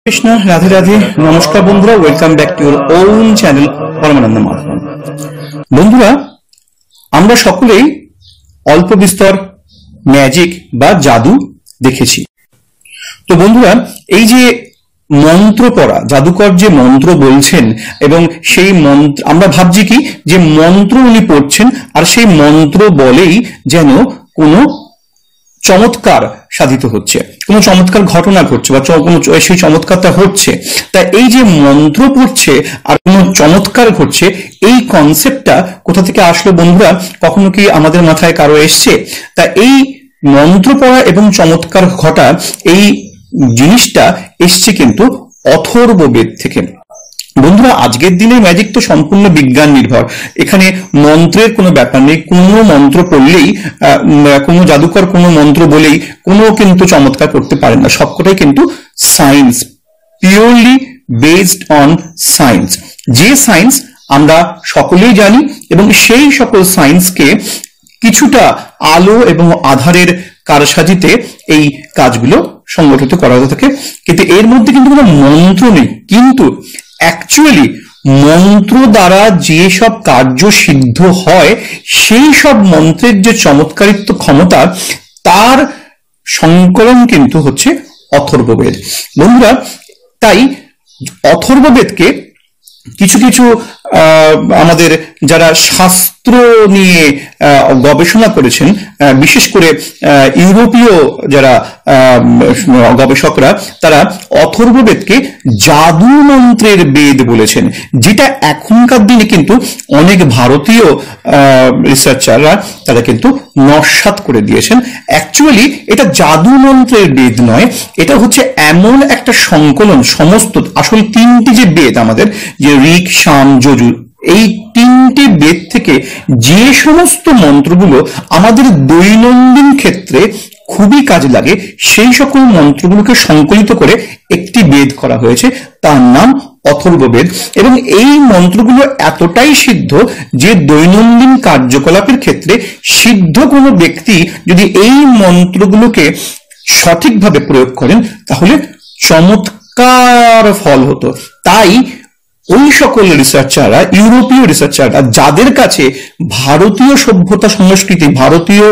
কৃষ্ণ, রাধে রাধে। নমস্কার বন্ধুরা, welcome back to your own channel Paramananda Madhavan. বন্ধুরা, আমরা সকলেই অল্প বিস্তর ম্যাজিক বা জাদু দেখেছি। তো বন্ধুরা, এই যে মন্ত্র পড়া, জাদুকর যে মন্ত্র বলছেন এবং সেই মন্ত্র আমরা ভাবছি কি যে মন্ত্র উনি পড়ছেন আর সেই মন্ত্র বলেই যেন কোনো চমৎকার সাধিত হচ্ছে, কোনো চমৎকার ঘটনা ঘটছে বা কোনো সেই চমৎকারটা হচ্ছে। তা এই যে মন্ত্র পড়ছে আর কোনো চমৎকার ঘটছে, এই কনসেপ্টটা কোথা থেকে আসলো বন্ধুরা? কখনো কি আমাদের মাথায় কারো এসছে? তা এই মন্ত্র পড়া এবং চমৎকার ঘটা, এই জিনিসটা এসছে কিন্তু অথর্ববেদ থেকে। বন্ধুরা, আজকের দিনে ম্যাজিক তো সম্পূর্ণ বিজ্ঞান নির্ভর। এখানে মন্ত্রের কোনো ব্যাপার নেই। কোনো মন্ত্র পড়লেই, কোনো জাদুকর কোনো মন্ত্র বলেই কোনো কিন্তু চমৎকার করতে পারেন না। সবকটাই কিন্তু science, purely based on science. যে সায়েন্স আমরা সকলেই জানি এবং সেই সকল সায়েন্সকে কিছুটা আলো এবং আধারের কারসাজিতে এই কাজগুলো সংগঠিত করা হয়ে থাকে। কিন্তু এর মধ্যে কিন্তু কোনো মন্ত্র নেই। কিন্তু অ্যাকচুয়ালি মন্ত্র দ্বারা যে সব কার্য সিদ্ধ হয়, সেই সব মন্ত্রের যে চমৎকারিত্ব ক্ষমতা, তার সংকলন কিন্তু হচ্ছে অথর্ববেদ। বন্ধুরা, তাই অথর্ববেদকে কিছু কিছু আমাদের যারা শাস্ত্র নিয়ে গবেষণা করেছেন, বিশেষ করে ইউরোপীয় যারা গবেষকরা, তারা অথর্ববেদকে জাদু মন্ত্রের বেদ বলেছেন, যেটা এখনকার দিনে কিন্তু অনেক ভারতীয় রিসার্চাররা তারা কিন্তু নস্যাৎ করে দিয়েছেন। অ্যাকচুয়ালি এটা জাদু মন্ত্রের বেদ নয়, এটা হচ্ছে এমন একটা সংকলন, সমস্ত আসল তিনটি যে বেদ আমাদের, যে ঋক, সাম, যজুর, এই তিনটি বেদ থেকে যে সমস্ত মন্ত্রগুলো আমাদের দৈনন্দিন ক্ষেত্রে খুবই কাজে লাগে, সেই সকল মন্ত্রগুলোকে সংকলিত করে একটি বেদ করা হয়েছে, তার নাম অথর্ববেদ। এবং এই মন্ত্রগুলো এতটাই সিদ্ধ যে দৈনন্দিন কার্যকলাপের ক্ষেত্রে সিদ্ধ কোনো ব্যক্তি যদি এই মন্ত্রগুলোকে সঠিকভাবে প্রয়োগ করেন, তাহলে চমৎকার ফল হতো। তাই ওই সকল রিসার্চাররা, ইউরোপীয় রিসার্চাররা, যাদের কাছে ভারতীয় সভ্যতা, সংস্কৃতি, ভারতীয়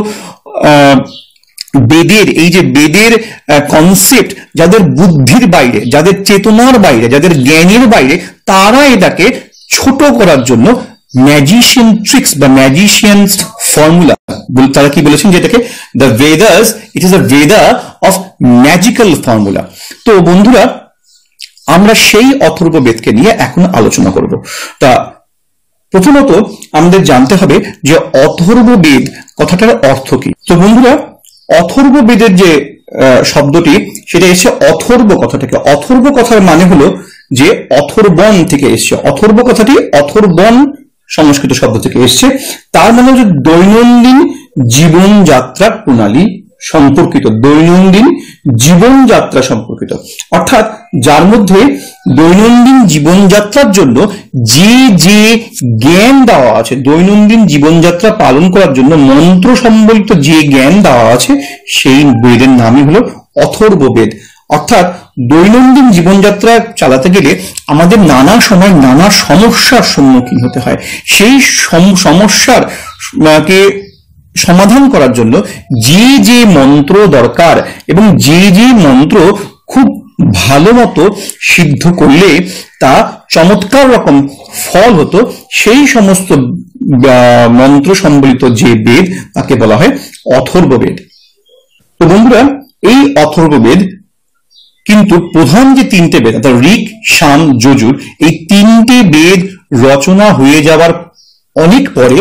বেদের, এই যে বেদের কনসেপ্ট যাদের বুদ্ধির বাইরে, যাদের চেতনার বাইরে, যাদের জ্ঞানের বাইরে, তারা এটাকে ছোট করার জন্য ম্যাজিশিয়ান ট্রিক্স বা ম্যাজিশিয়ানস ফর্মুলা, তারা কি বলেছেন, যেটাকে the Vedas, it is a Veda of magical formula. তো বন্ধুরা, আমরা সেই অথর্ববেদকে নিয়ে এখন আলোচনা করব। তা প্রথমত আমাদের জানতে হবে যে অথর্ববেদ কথাটার অর্থ কি। তো বন্ধুরা, অথর্ববেদের যে শব্দটি, সেটা এসে অথর্ব কথা থেকে। অথর্ব কথার মানে হলো যে অথর্বণ থেকে এসছে। অথর্ব কথাটি অথর্বণ সংস্কৃত শব্দ থেকে এসছে। তার মানে হচ্ছে দৈনন্দিন জীবনযাত্রা প্রণালী সম্পর্কিত, দৈনন্দিন জীবনযাত্রা সম্পর্কিত, অর্থাৎ যার মধ্যে দৈনন্দিন জীবনযাত্রার জন্য যে যে জ্ঞান দেওয়া আছে, দৈনন্দিন জীবনযাত্রা পালন করার জন্য মন্ত্র সম্বলিত যে জ্ঞান দেওয়া আছে, সেই বেদের নামই হলো অথর্ববেদ। অর্থাৎ দৈনন্দিন জীবনযাত্রা চালাতে গেলে আমাদের নানা সময় নানা সমস্যার সম্মুখীন হতে হয়। সেই সমস্যার কে সমাধান করার জন্য যে যে মন্ত্র দরকার এবং যে যে মন্ত্র খুব ভালো মতো সিদ্ধ করলে তা চমৎকার রকম ফল হতো, সেই সমস্ত মন্ত্র সম্বলিত যে বেদ, তাকে বলা হয় অথর্ববেদ। তো বন্ধুরা, এই অথর্ববেদ কিন্তু প্রধান যে তিনটে বেদ, অর্থাৎ ঋক, সাম, যজুর, এই তিনটে বেদ রচনা হয়ে যাওয়ার অনেক পরে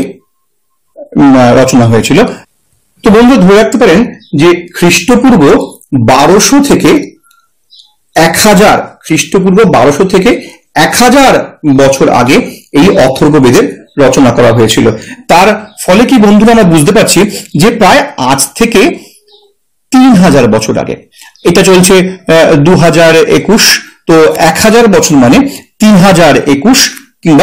রচনা হয়েছিল। তো বন্ধু, ধরে রাখতে পারেন যে খ্রিস্টপূর্ব 1200 থেকে 1000, খ্রিস্টপূর্ব 1200 থেকে 1000 বছর আগে এই অথর্ববেদের রচনা করা হয়েছিল। তার ফলে কি বন্ধুরা, আমরা বুঝতে পারছি যে প্রায় আজ থেকে 3000 বছর আগে, এটা চলছে 2021, তো 1000 বছর মানে 3021 কিংবা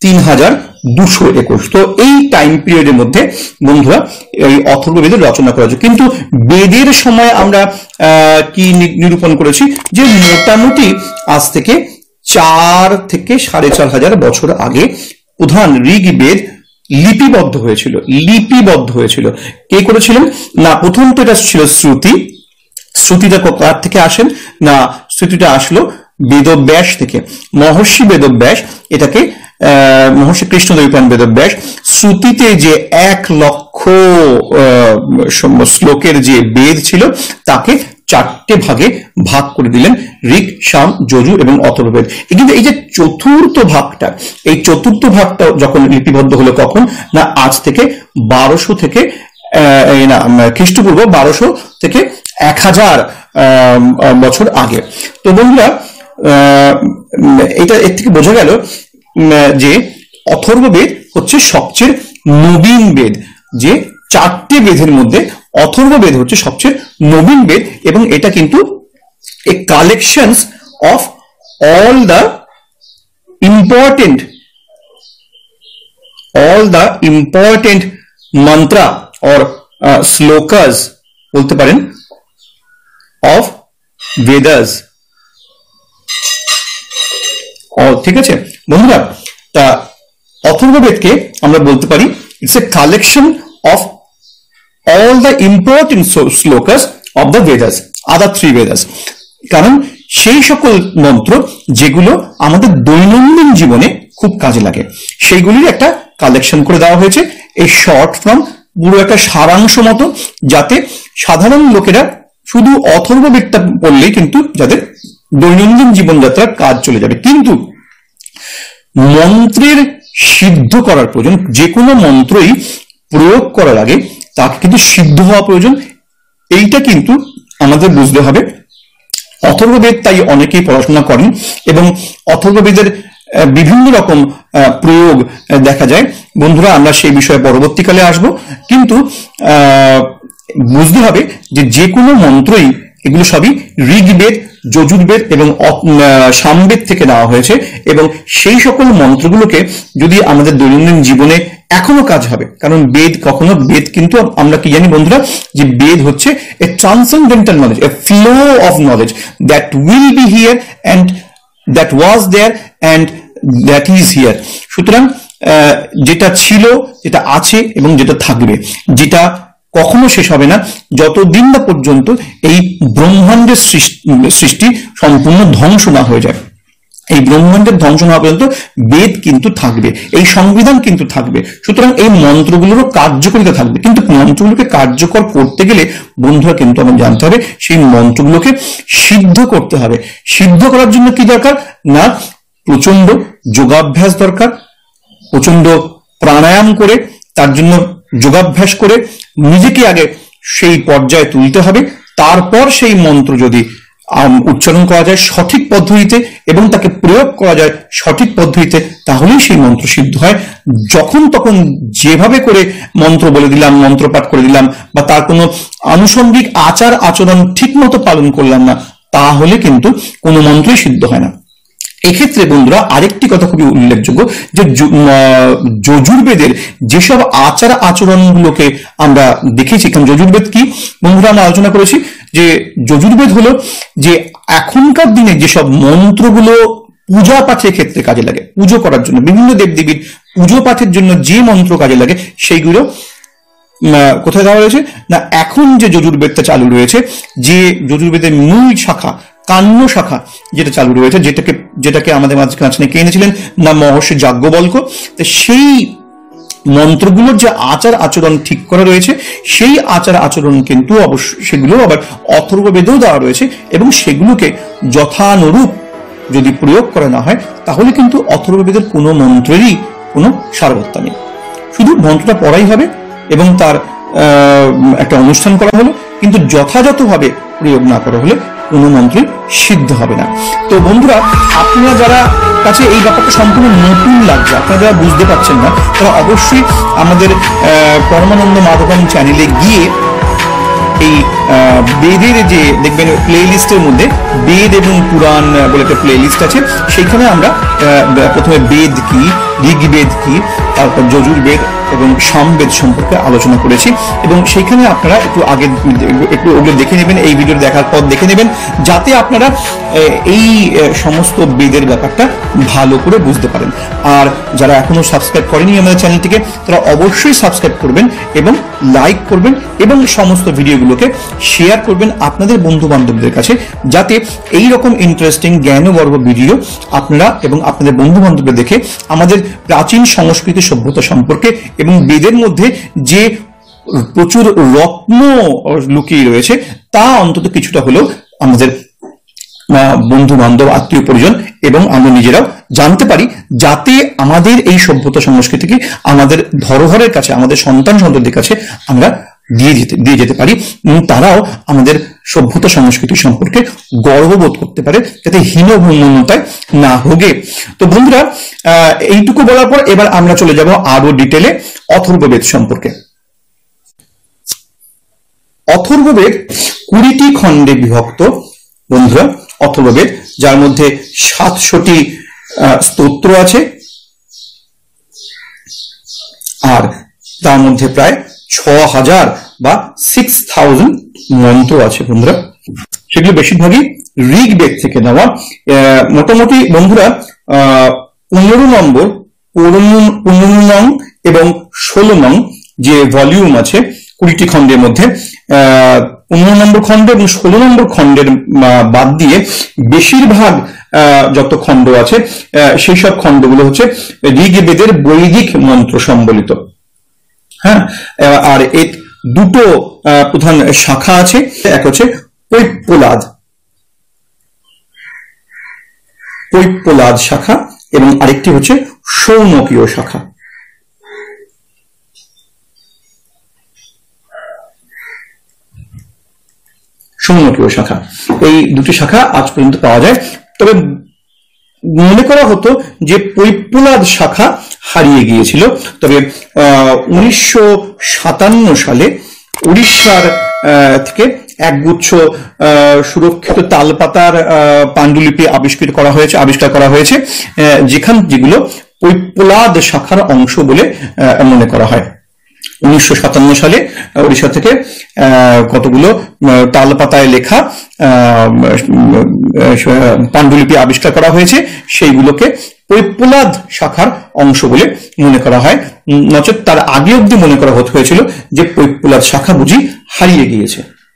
3221। তো এই টাইম পিরিয়ডের মধ্যে বন্ধুরা এই অথর্ববেদের রচনা করা হয়েছে। কিন্তু বেদের সময় আমরা কি নিরূপণ করেছি যে মোটামুটি আজ থেকে 4 থেকে 4,500 বছর আগে প্রধান ঋগ্বেদ লিপিবদ্ধ হয়েছিল। কে করেছিলেন? না, প্রথম তো এটা ছিল শ্রুতিটা কার থেকে আসেন? না, শ্রুতিটা আসলো বেদব্যাস থেকে। মহর্ষি বেদব্যাস এটাকে মহর্ষি কৃষ্ণদেবপায়ন বেদব্যাস শ্রুতিতে যে 1 লক্ষ শ্লোকের যে বেদ ছিল তাকে 4টে ভাগে ভাগ করে দিলেন, ঋক, সাম, যজুর এবং অথর্ববেদ। কিন্তু এই যে চতুর্থ ভাগটা যখন লিপিবদ্ধ হলো কখন? না, আজ থেকে 1200 থেকে খ্রিস্টপূর্ব 1200 থেকে 1000 বছর আগে। তো বন্ধুরা, এটা এর থেকে বোঝা গেল যে অথর্ববেদ হচ্ছে সবচেয়ে নবীন বেদ। যে 4টে বেদের মধ্যে অথর্ববেদ হচ্ছে সবচেয়ে নবীন বেদ, এবং এটা কিন্তু a collections of all the important mantra or slokas বলতে পারেন of Vedas। ঠিক আছে বন্ধুরা, তা অথর্ববেদকে আমরা বলতে পারি it's a collection of all the important slokas of the Vedas, other 3 Vedas। কারণ সেই সকল মন্ত্র যেগুলো আমাদের দৈনন্দিন জীবনে খুব কাজে লাগে সেইগুলির একটা কালেকশন করে দেওয়া হয়েছে এই শর্ট ফর্ম, পুরো একটা সারাংশ মতো, যাতে সাধারণ লোকেরা শুধু অথর্ববেদটা পড়লেই কিন্তু যাদের দৈনন্দিন জীবনযাত্রার কাজ চলে যাবে। কিন্তু মন্ত্রের সিদ্ধ করার প্রয়োজন, যে কোনো মন্ত্রই প্রয়োগ করার আগে তাকে কিন্তু সিদ্ধ হওয়া প্রয়োজন, এইটা কিন্তু আমাদের বুঝতে হবে। অথর্ববেদ তাই অনেকেই পড়াশোনা করেন এবং অথর্ববেদের বিভিন্ন রকম প্রয়োগ দেখা যায়। বন্ধুরা, আমরা সেই বিষয়ে পরবর্তীকালে আসব, কিন্তু বুঝতে হবে যে কোনো মন্ত্রই, এগুলো সবই ঋগ্বেদ, যজুর্বেদ এবং সামবেদ থেকে নেওয়া হয়েছে, এবং সেই সকল মন্ত্রগুলোকে যদি আমাদের দৈনন্দিন জীবনে এখনো কাজ হবে। কারণ বেদ কিন্তু আমরা কি জানি বন্ধুরা, যে বেদ হচ্ছে a transcendental knowledge, a flow of knowledge that will be here and that was there and that is here. সুতরাং যেটা ছিল, যেটা আছে এবং যেটা থাকবে, যেটা কখনো শেষ হবে না যতদিন না পর্যন্ত এই ব্রহ্মাণ্ডের সৃষ্টি সম্পূর্ণ ধ্বংস না হয়ে যায়। এই ব্রহ্মাণ্ডের ধ্বংস না পর্যন্ত বেদ কিন্তু থাকবে, এই সংবিধান কিন্তু থাকবে। সুতরাং এই মন্ত্রগুলোরও কার্যকারিতা থাকবে, কিন্তু মন্ত্রগুলোকে কার্যকর করতে গেলে বন্ধুরা কিন্তু আমাদের জানতে হবে সেই মন্ত্রগুলোকে সিদ্ধ করতে হবে। সিদ্ধ করার জন্য কি দরকার? না, প্রচন্ড যোগাভ্যাস দরকার, প্রচন্ড প্রাণায়াম করে, তার জন্য যোগাভ্যাস করে নিজেকে আগে সেই পর্যায়ে তুলতে হবে। তারপর সেই মন্ত্র যদি উচ্চারণ করা যায় সঠিক পদ্ধতিতে এবং তাকে প্রয়োগ করা যায় সঠিক পদ্ধতিতে, তাহলেই সেই মন্ত্র সিদ্ধ হয়। যখন তখন যেভাবে করে মন্ত্র বলে দিলাম, মন্ত্রপাঠ করে দিলাম, বা তার কোনো আনুষঙ্গিক আচার আচরণ ঠিক মতো পালন করলাম না, তাহলে কিন্তু কোনো মন্ত্রই সিদ্ধ হয় না। এক্ষেত্রে বন্ধুরা আরেকটি কথা খুবই উল্লেখযোগ্য, যে যজুর্বেদের যেসব আচার আচরণগুলোকে আমরা দেখেছি। কারণ যজুর্বেদ কি বন্ধুরা আমরা আলোচনা করেছি, যে যজুর্বেদ হলো যে এখনকার দিনে যেসব মন্ত্রগুলো পূজা পাঠের ক্ষেত্রে কাজে লাগে, পুজো করার জন্য, বিভিন্ন দেবদেবীর পুজো পাঠের জন্য যে মন্ত্র কাজে লাগে সেইগুলো কোথায় দেওয়া রয়েছে? না, এখন যে যজুর্বেদটা চালু রয়েছে, যে যজুর্বেদের মূল শাখা কান্য শাখা যেটা চালু রয়েছে, যেটাকে আমাদের মাঝখানে কে এনেছিলেন? না, মহর্ষি যাজ্ঞবল্ক্য। তো সেই মন্ত্রগুলোর যে আচার আচরণ ঠিক করা রয়েছে, সেই আচার আচরণ কিন্তু অবশ্যই সেগুলো আবার অথর্ববেদেও দেওয়া রয়েছে, এবং সেগুলোকে যথানুরূপ যদি প্রয়োগ করা না হয় তাহলে কিন্তু অথর্ববেদের কোনো মন্ত্রেরই কোনো সারবত্তা নেই। শুধু মন্ত্রটা পড়াই হবে এবং তার একটা অনুষ্ঠান করা হলো, কিন্তু যথাযথভাবে প্রয়োগ না করা হলে কোনো মন্ত্রই সিদ্ধ হবে না। তো বন্ধুরা, আপনারা যারা কাছে এই ব্যাপারটা সম্পূর্ণ নতুন লাগছে, আপনারা যারা বুঝতে পারছেন না, তারা অবশ্যই আমাদের পরমানন্দ মাধবম চ্যানেলে গিয়ে এই বেদের যে দেখবেন প্লে লিস্টের মধ্যে বেদ এবং পুরাণ বলে একটা প্লে লিস্ট আছে, সেইখানে আমরা প্রথমে বেদ কি, ঋগ্বেদ কি, তারপর যজুর্বেদ, এবং সামবেদ সম্পর্কে আলোচনা করেছি, এবং সেইখানে আপনারা একটু ওগুলো দেখে নেবেন, এই ভিডিও দেখার পর দেখে নেবেন, যাতে আপনারা এই সমস্ত বেদের ব্যাপারটা ভালো করে বুঝতে পারেন। আর যারা এখনো সাবস্ক্রাইব করেনি আমাদের চ্যানেলটিকে, তারা অবশ্যই সাবস্ক্রাইব করবেন এবং লাইক করবেন এবং সমস্ত ভিডিওগুলোকে শেয়ার করবেন আপনাদের বন্ধু বান্ধবদের কাছে, যাতে এই রকম ইন্টারেস্টিং জ্ঞানগর্ভ ভিডিও আপনারা এবং আপনাদের বন্ধু বান্ধবদের দেখে আমাদের প্রাচীন সংস্কৃতি সভ্যতা সম্পর্কে এবং বেদের মধ্যে যে প্রচুর রত্ন লুকিয়ে রয়েছে তা অন্তত কিছুটা হলেও আমাদের বন্ধু বান্ধব, আত্মীয় পরিজন এবং আমরা নিজেরাও জানতে পারি, যাতে আমাদের এই সভ্যতা সংস্কৃতিকে আমাদের ধরোহরের কাছে, আমাদের সন্তান সন্ততির কাছে আমরা দিয়ে যেতে পারি, তারাও আমাদের সভ্যতা সংস্কৃতি সম্পর্কে গর্ববোধ করতে পারে, যাতে হীনমন্যতায় না হোগে। তো বন্ধুরা, এইটুকু বলার পর এবার আমরা চলে যাব আরো ডিটেলে অথর্ববেদ সম্পর্কে। অথর্ববেদ 20টি খণ্ডে বিভক্ত বন্ধুরা। অথর্ববেদ, যার মধ্যে 700টি স্তোত্র আছে, আর তার মধ্যে প্রায় 6000 বা 6000 মন্ত্র আছে বন্ধুরা। সেগুলো বেশিরভাগই ঋগ্বেদ থেকে নেওয়া। মোটামুটি বন্ধুরা 15 নম্বর, 15 নং এবং 16 নং যে ভলিউম আছে 20টি খণ্ডের মধ্যে, 15 নম্বর খণ্ড এবং 16 নম্বর খণ্ডের বাদ দিয়ে বেশিরভাগ যত খণ্ড আছে সেই সব খণ্ডগুলো হচ্ছে ঋগ্বেদের বৈদিক মন্ত্র সম্বলিত। হ্যাঁ, আর এর দুটো প্রধান শাখা আছে, এক হচ্ছে পৈপ্পলাদ শাখা এবং আরেকটি হচ্ছে শৌনকীয় শাখা। শৌনকীয় শাখা, এই দুটি শাখা আজ পর্যন্ত পাওয়া যায়। তবে মনে করা হতো যে পৈপ্পলাদ শাখা হারিয়ে গিয়েছিল, তবে 1957 সালে উড়িষ্যার থেকে একগুচ্ছ সুরক্ষিত তালপাতার পাণ্ডুলিপি আবিষ্কার করা হয়েছে, যেগুলো পৈপ্পলাদ শাখার অংশ বলে মনে করা হয়। 1957 সালে উড়িষ্যা থেকে কতগুলো তালপাতায় লেখা পাণ্ডুলিপি আবিষ্কার করা হয়েছে, সেইগুলোকে পৈপ্পলাদ শাখার অংশ বলে মনে করা হয়। নচেত তার আগে অব্দি মনে করা হয়েছিল যে পৈপ্পলাদ শাখা বুঝি হারিয়ে গিয়েছে।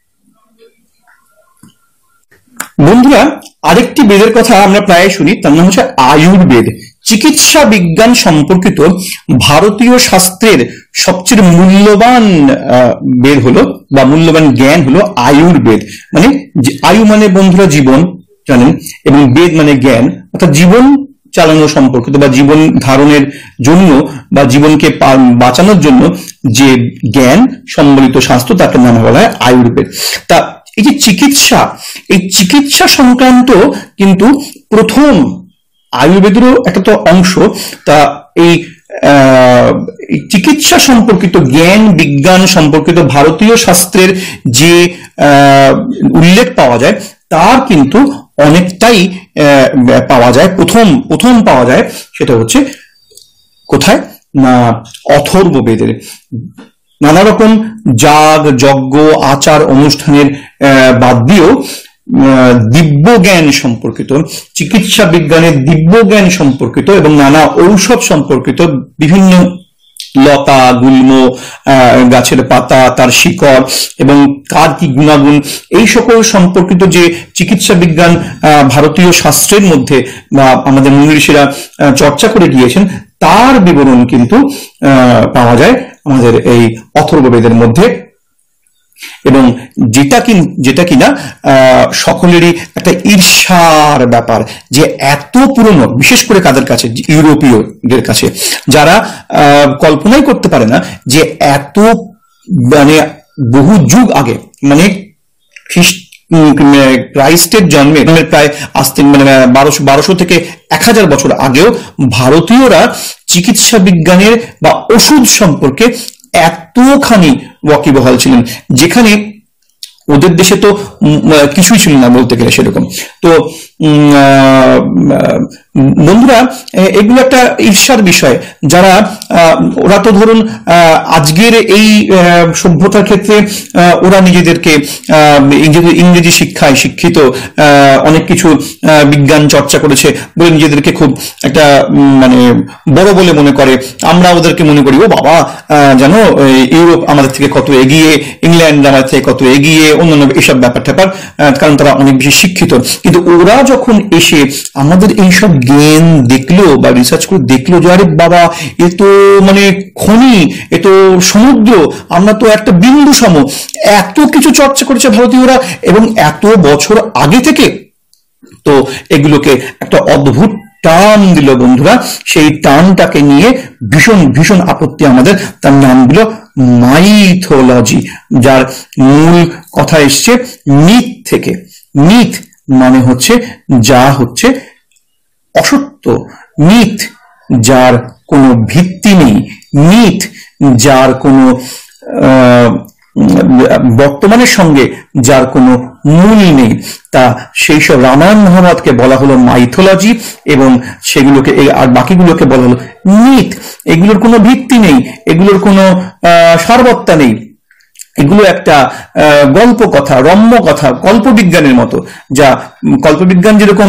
বন্ধুরা, আরেকটি বেদের কথা আমরা প্রায় শুনি, তার নাম হচ্ছে আয়ুর্বেদ। চিকিৎসা বিজ্ঞান সম্পর্কিত ভারতীয় শাস্ত্রের সবচেয়ে মূল্যবান বেদ হলো বা মূল্যবান জ্ঞান হলো আয়ুর্বেদ। মানে আয়ু মানে বন্ধুরা জীবন জানেন, এবং বেদ মানে জ্ঞান, অর্থাৎ জীবন চালানো সম্পর্কিত বা জীবন ধারণের জন্য বা জীবনকে বাঁচানোর জন্য যে জ্ঞান সম্বলিত শাস্ত্র, তাকে নাম বলা হয় আয়ুর্বেদ। তা এই যে চিকিৎসা সংক্রান্ত কিন্তু প্রথম আয়ুর্বেদেরও একটা তো অংশ, তা এই চিকিৎসা সম্পর্কিত জ্ঞান বিজ্ঞান সম্পর্কিত ভারতীয় শাস্ত্রের যে উল্লেখ পাওয়া যায় তার কিন্তু অনেকটাই পাওয়া যায়, প্রথম পাওয়া যায় সেটা হচ্ছে কোথায় না অথর্ববেদের। নানা রকম যাগ যজ্ঞ আচার অনুষ্ঠানের বাদ দিয়েও দিব্য জ্ঞান সম্পর্কিত, চিকিৎসা বিজ্ঞানের দিব্য জ্ঞান সম্পর্কিত এবং নানা ঔষধ সম্পর্কিত বিভিন্ন লতা গুল্ম গাছের পাতা তার শিকড় এবং কার কি গুণাগুণ এই সকল সম্পর্কিত যে চিকিৎসা বিজ্ঞান ভারতীয় শাস্ত্রের মধ্যে বা আমাদের মুনি ঋষিরা চর্চা করে গিয়েছেন তার বিবরণ কিন্তু পাওয়া যায় আমাদের এই অথর্ববেদের মধ্যে। এবং যেটা কিনা সকলেরই একটা ঈর্ষার ব্যাপার যে এত পুরনো, বিশেষ করে কাদের কাছে, ইউরোপীয়দের কাছে, যারা কল্পনাই করতে পারে না যে এত মানে বহু যুগ আগে, মানে ক্রাইস্টের জন্মের প্রায় আসতে মানে 1200 থেকে 1000 বছর আগেও ভারতীয়রা চিকিৎসা বিজ্ঞানের বা ওষুধ সম্পর্কে এতখানি ওয়াকিবহাল ছিলেন, যেখানে ওদের দেশে তো কিছুই ছিল না বলতে গেলে সেরকম। তো বন্ধুরা এগুলো একটা ঈর্ষার বিষয়। যারা ওরা তো ধরুন আজকের এই সভ্যতার ক্ষেত্রে ওরা নিজেদেরকে ইংরেজি শিক্ষায় শিক্ষিত, অনেক কিছু বিজ্ঞান চর্চা করেছে বলে নিজেদেরকে খুব একটা মানে বড় বলে মনে করে। আমরা ওদেরকে মনে করি ও বাবা জানো ইউরোপ আমাদের থেকে কত এগিয়ে, ইংল্যান্ড আমাদের থেকে কত এগিয়ে, অন্যান্য এসব ব্যাপার ট্যাপার, কারণ তারা অনেক বেশি শিক্ষিত। কিন্তু ওরা যখন এসে আমাদের এইসব জ্ঞান দেখলো বা রিসার্চ করে দেখলো যে আরে বাবা এ তো মানে খনি, এ তো সমুদ্র, আমরা তো একটা বিন্দু সম, এত কিছু চর্চা করেছে ভারতীয়রা এবং এত বছর আগে থেকে, তো এগুলোকে একটা অদ্ভুত টান দিল বন্ধুরা। সেই টানটাকে নিয়ে ভীষণ ভীষণ আপত্তি আমাদের। তার নাম দিল মাইথোলজি, যার মূল কথা এসছে মিথ থেকে। মিথ মানে হচ্ছে যা হচ্ছে অসত্য, মিথ যার কোনো ভিত্তি নেই, মিথ যার কোনো বর্তমানের সঙ্গে যার কোনো মূল নেই, তা সেই সব রামায়ণ মহাভারতকে বলা হলো মাইথোলজি এবং সেগুলোকে আর বাকিগুলোকে বলা হলো মিথ। এগুলোর কোনো ভিত্তি নেই, এগুলোর কোনো সারবত্তা নেই, এগুলো একটা গল্প কথা, রম্য কথা, কল্পবিজ্ঞানের মতো। যা কল্পবিজ্ঞান যেরকম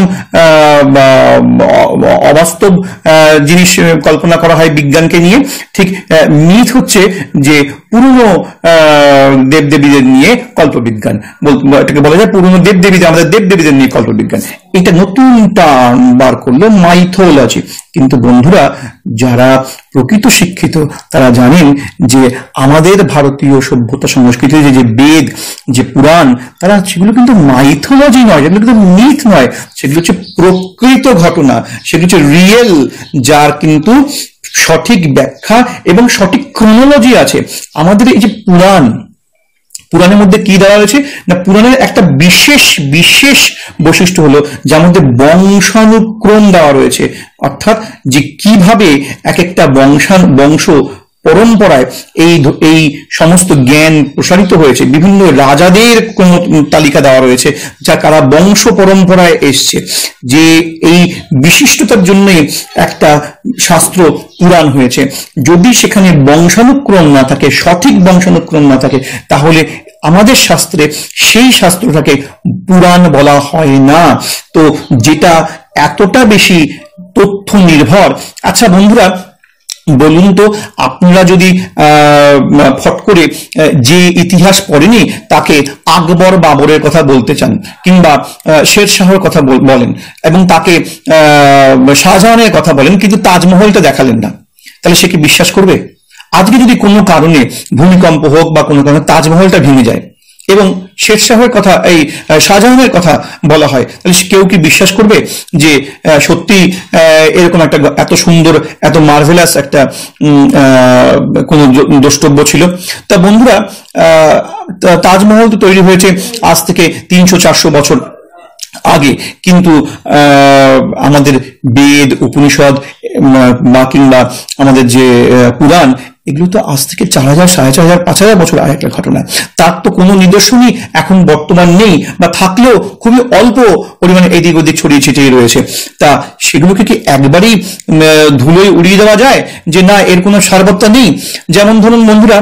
অবাস্তব জিনিস কল্পনা করা হয় বিজ্ঞানকে নিয়ে, ঠিক মিথ হচ্ছে যে পুরনো দেবদেবীদের নিয়ে কল্পবিজ্ঞান, এটাকে বলা যায় পুরনো দেবদেবীদের, আমাদের দেবদেবীদের নিয়ে কল্পবিজ্ঞান। এটা নতুন টার্ম বার করলো মাইথোলজি। কিন্তু বন্ধুরা যারা প্রকৃত শিক্ষিত তারা জানেন যে আমাদের ভারতীয় সভ্যতা সংস্কৃতির যে বেদ, যে পুরাণ, তারা সেগুলো কিন্তু মাইথোলজি নয়, সেগুলো কিন্তু মিথ নয়, সেগুলো হচ্ছে প্রকৃত ঘটনা, সেগুলো হচ্ছে রিয়েল, যার কিন্তু সঠিক ব্যাখ্যা এবং সঠিক ক্রোনোলজি আছে। আমাদের এই যে পুরাণের মধ্যে কি দেওয়া হয়েছে না, পুরাণের একটা বিশেষ বিশেষ বৈশিষ্ট্য হলো যার মধ্যে বংশানুক্রম দেওয়া রয়েছে, অর্থাৎ যে কিভাবে এক একটা বংশ পরম্পরায় এই সমস্ত জ্ঞান প্রসারিত হয়েছে। বিভিন্ন রাজাদের কোন তালিকা দেওয়া রয়েছে যা কারা বংশ পরম্পরায় এসছে, যে এই বিশিষ্টতার জন্যই একটা শাস্ত্র পুরাণ হয়েছে। যদি সেখানে বংশানুক্রম না থাকে, সঠিক বংশানুক্রম না থাকে, তাহলে আমাদের শাস্ত্রে সেই শাস্ত্রটাকে পুরাণ বলা হয় না। তো যেটা এতটা বেশি তথ্য নির্ভর। আচ্ছা বন্ধুরা বলুন তো, আপনারা যদি ফট করে যে ইতিহাস পড়েনি তাকে আকবর বাবরের কথা বলতে চান, কিংবা শের শাহর কথা বলেন, এবং তাকে শাহজাহানের কথা বলেন, কিন্তু তাজমহলটা দেখালেন না, তাহলে সে কি বিশ্বাস করবে? আজকে যদি কোনো কারণে ভূমিকম্প হোক বা কোনো কারণে তাজমহলটা ভেঙে যায় এবং শের শাহের কথা, এই শাহজাহানের কথা বলা হয়, তাহলে কেউ কি বিশ্বাস করবে যে সত্যি এরকম একটা এত সুন্দর, এত মার্ভেলাস একটা কোন দ্রষ্টব্য ছিল? তা বন্ধুরা তাজমহল তো তৈরি হয়েছে আজ থেকে 300-400 বছর আগে, কিন্তু আমাদের বেদ, উপনিষদ বা কিংবা আমাদের যে পুরাণ, এগুলো তো আজ থেকে 4000, 4500, 5000 বছর আগে একটা ঘটনা। তার তো কোনো নিদর্শনই এখন বর্তমান নেই, বা থাকলেও খুবই অল্প পরিমাণে এদিক ওদিক ছড়িয়ে ছিটিয়ে রয়েছে। তা সেগুলোকে কি একবারেই ধুলোয় উড়িয়ে দেওয়া যায় যে না এর কোনো সারবত্তা নেই? যেমন ধরুন বন্ধুরা,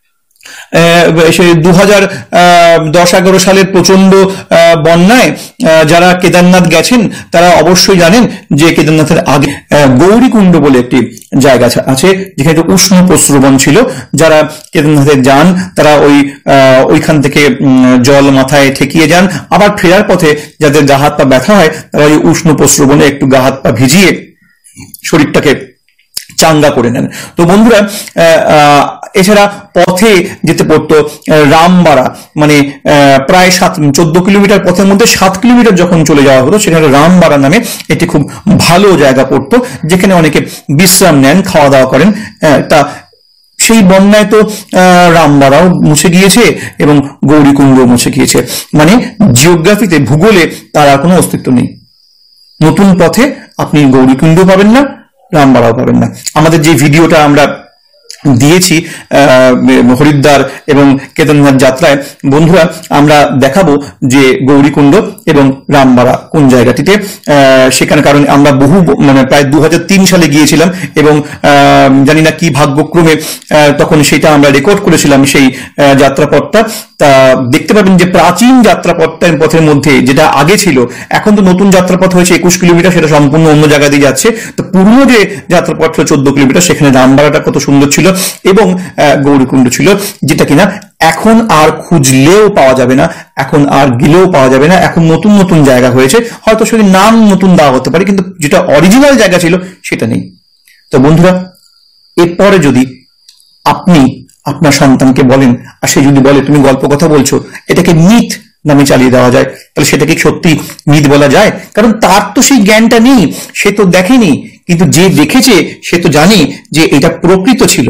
2010-11 সালের প্রচন্ড বন্যায় যারা কেদারনাথ গেছেন তারা অবশ্যই জানেন যে কেদারনাথের আগে গৌরীকুণ্ড বলে একটি জায়গা আছে, যেখানে উষ্ণ প্রস্রবণ ছিল। যারা কেদারনাথে যান তারা ওইখান থেকে জল মাথায় ঠেকিয়ে যান, আবার ফেরার পথে যাদের গা হাত পা ব্যথা হয় তারা ওই উষ্ণ প্রস্রবণে একটু গা হাত পা ভিজিয়ে শরীরটাকে চাঙ্গা করে নেন। তো বন্ধুরা এছাড়া পথে যেতে পড়তো রামবাড়া, মানে প্রায় 14 কিলোমিটার পথের মধ্যে 7 কিলোমিটার যখন চলে যাওয়া হতো সেখানে রামবাড়া নামে এটি খুব ভালো জায়গা পড়তো, যেখানে অনেকে বিশ্রাম নেন, খাওয়া দাওয়া করেন। তা সেই বন্যায় তো রামবাড়াও মুছে গিয়েছে এবং গৌরীকুণ্ড মুছে গিয়েছে, মানে জিওগ্রাফিতে, ভূগোলে তার আর কোনো অস্তিত্ব নেই। নতুন পথে আপনি গৌরীকুণ্ড পাবেন না, রামবাড়াও পাবেন না। আমাদের যে ভিডিওটা আমরা দিয়েছি হরিদ্বার এবং কেদারনাথ যাত্রায়। বন্ধুরা আমরা দেখাবো যে গৌরীকুণ্ড এবং রামবাড়া কোন জায়গাটিতে, সেখানে কারণ আমরা প্রায় 2003 সালে গিয়েছিলাম এবং জানি না কি ভাগ্যক্রমে তখন সেটা আমরা রেকর্ড করেছিলাম সেই যাত্রাপথটা। তা দেখতে পাবেন যে প্রাচীন পথের মধ্যে যেটা আগে ছিল, এখন তো নতুন যাত্রাপথ হয়েছে 21 কিলোমিটার, সেটা সম্পূর্ণ অন্য জায়গা দিয়ে যাচ্ছে। তো পুরনো যে যাত্রাপথ ছিল 14 কিলোমিটার, সেখানে রামবাড়াটা কত সুন্দর ছিল এবং গৌরীকুণ্ড ছিল, যেটা কিনা এখন আর খুঁজলেও পাওয়া যাবে না, এখন আর গেলেও পাওয়া যাবে না। এখন নতুন নতুন জায়গা হয়েছে, হয়তো সেটি নাম নতুন দেওয়া হতে পারে, কিন্তু যেটা অরিজিনাল জায়গা ছিল সেটা নেই। তো বন্ধুরা, এরপরে যদি আপনি আপনার সন্তানকে বলেন, আর সে যদি বলে তুমি গল্প কথা বলছো, এটাকে মিথ নামে চালিয়ে দেওয়া যায়, তাহলে সেটাকে সত্যি মিথ বলা যায়? কারণ তার তো সেই জ্ঞানটা নেই, সে তো দেখেনি, কিন্তু যে দেখেছে সে তো জানে যে এটা প্রকৃত ছিল।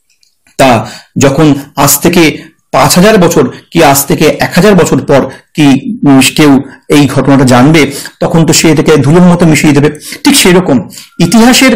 তা যখন আজ থেকে 5000 বছর কি আজ থেকে 1000 বছর পর কি কেউ এই ঘটনাটা জানবে, তখন তো সে এটাকে ধুলোর মতো মিশিয়ে দেবে। ঠিক সেরকম ইতিহাসের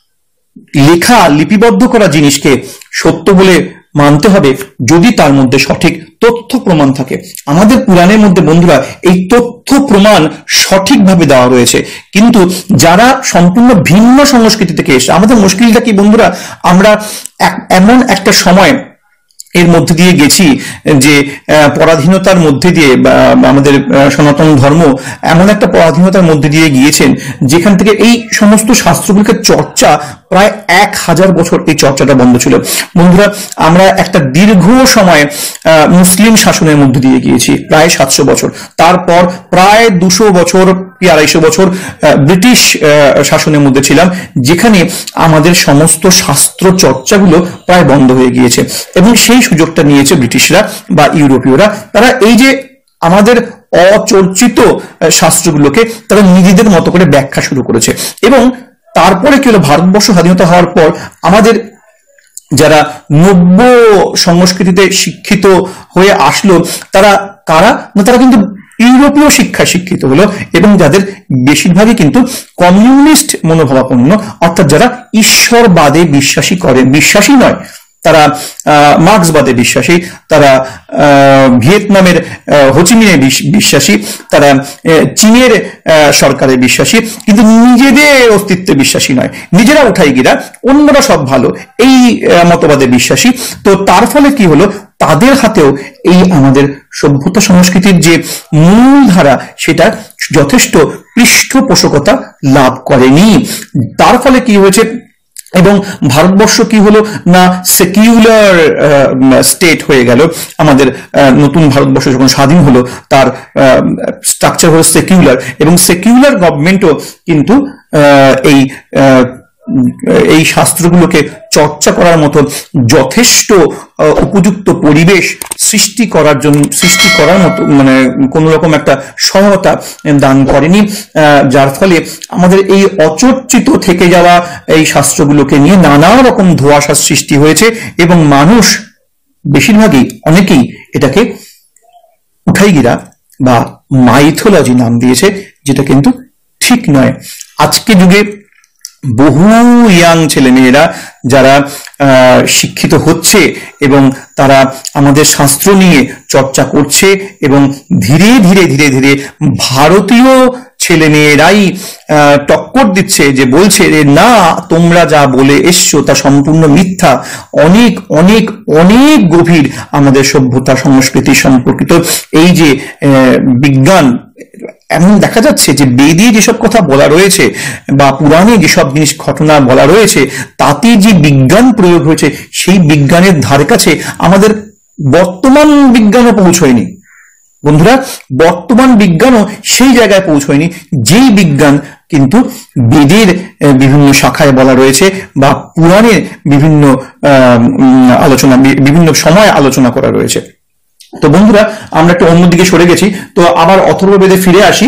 লেখা লিপিবদ্ধ করা জিনিসকে সত্য বলে মানতে হবে যদি তার মধ্যে সঠিক তথ্য প্রমাণ থাকে। আমাদের পুরাণের মধ্যে বন্ধুরা এই তথ্য প্রমাণ সঠিকভাবে দেওয়া রয়েছে, কিন্তু যারা সম্পূর্ণ ভিন্ন সংস্কৃতি থেকে এসে, আমাদের মুশকিলটা কি বন্ধুরা, আমরা এমন একটা সময় এর মধ্যে দিয়ে গেছি যে পরাধীনতার মধ্যে দিয়ে, আমাদের সনাতন ধর্ম এমন একটা পরাধীনতার মধ্যে দিয়ে গিয়েছেন যেখান থেকে এই সমস্ত শাস্ত্রগুলিকে চর্চা প্রায় 1000 বছর এই চর্চাটা বন্ধ ছিল। বন্ধুরা, আমরা একটা দীর্ঘ সময় মুসলিম শাসনের মধ্যে দিয়ে গিয়েছি, প্রায় 700 বছর। তারপর প্রায় 200 বছর কি 250 বছর ব্রিটিশ শাসনের মধ্যে ছিলাম, যেখানে আমাদের সমস্ত শাস্ত্র চর্চাগুলো প্রায় বন্ধ হয়ে গিয়েছে। এবং সেই সুযোগটা নিয়েছে ব্রিটিশরা বা ইউরোপীয়রা। তারা এই যে আমাদের অচর্চিত শাস্ত্রগুলোকে তারা নিজেদের মতো করে ব্যাখ্যা শুরু করেছে। এবং তারপরে কি হলো, ভারতবর্ষ স্বাধীনতা হওয়ার পর আমাদের যারা নব্য সংস্কৃতিতে শিক্ষিত হয়ে আসলো, তারা কারা না, তারা কিন্তু ইউরোপীয় শিক্ষায় শিক্ষিত হলো, এবং যাদের বেশিরভাগই কিন্তু কমিউনিস্ট মনোভাবাপন্ন, অর্থাৎ যারা ঈশ্বরবাদে বিশ্বাসী নয়, তারা মার্ক্সবাদে বিশ্বাসী, তারা ভিয়েতনামের হোচিমিনে বিশ্বাসী, তারা চীনের সরকারে বিশ্বাসী, কিন্তু নিজেদের অস্তিত্বে বিশ্বাসী নয়। নিজেরা উঠাই গিরা, অন্যরা সব ভালো, এই মতবাদে বিশ্বাসী। তো তার ফলে কি হলো, তাদের হাতেও এই আমাদের সভ্যতা সংস্কৃতির যে মূল ধারা সেটা যথেষ্ট পৃষ্ঠপোষকতা লাভ করেনি। তার ফলে কি হয়েছে, এবং ভারতবর্ষ কি হলো না, সেকুলার স্টেট হয়ে গেল। আমাদের নতুন ভারতবর্ষ যখন স্বাধীন হলো, তার স্ট্রাকচার হলো সেকুলার, এবং সেকুলার গভর্নমেন্টও কিন্তু এই শাস্ত্রগুলোকে চর্চা করার মতো যথেষ্ট উপযুক্ত পরিবেশ সৃষ্টি করার মতো কোন রকম একটা সহায়তা দান করেনি, যার ফলে আমাদের এই অচর্চিত থেকে যাওয়া এই শাস্ত্রগুলোকে নিয়ে নানা রকম ধোঁয়াশার সৃষ্টি হয়েছে, এবং মানুষ বেশিরভাগই অনেকেই এটাকে উঠাইগিরা বা মাইথোলজি নাম দিয়েছে, যেটা কিন্তু ঠিক নয়। আজকে যুগে বহু ইয়াং ছেলে মেয়েরা যারা শিক্ষিত হচ্ছে এবং তারা আমাদের শাস্ত্র নিয়ে চর্চা করছে, এবং ধীরে ধীরে ধীরে ধীরে ভারতীয় ছেলে মেয়েরাই টক্কর দিচ্ছে, যে বলছে যে না, তোমরা যা বলে এসছো তা সম্পূর্ণ মিথ্যা, অনেক অনেক অনেক গভীর আমাদের সভ্যতা সংস্কৃতি সম্পর্কিত এই যে বিজ্ঞান। এমন দেখা যাচ্ছে যে বেদে যেসব কথা বলা রয়েছে বা পুরাণে যেসব জিনিস ঘটনা বলা রয়েছে, তাতে যে বিজ্ঞান প্রয়োগ হয়েছে, সেই বিজ্ঞানের ধারে কাছে আমাদের বর্তমান বিজ্ঞানও পৌঁছয়নি। বন্ধুরা, বর্তমান বিজ্ঞানও সেই জায়গায় পৌঁছয়নি যেই বিজ্ঞান কিন্তু বেদের বিভিন্ন শাখায় বলা রয়েছে বা পুরাণের বিভিন্ন বিভিন্ন সময় আলোচনা করা রয়েছে। তো বন্ধুরা, আমরা একটু অন্যদিকে সরে গেছি, তো আবার অথর্ববেদে ফিরে আসি।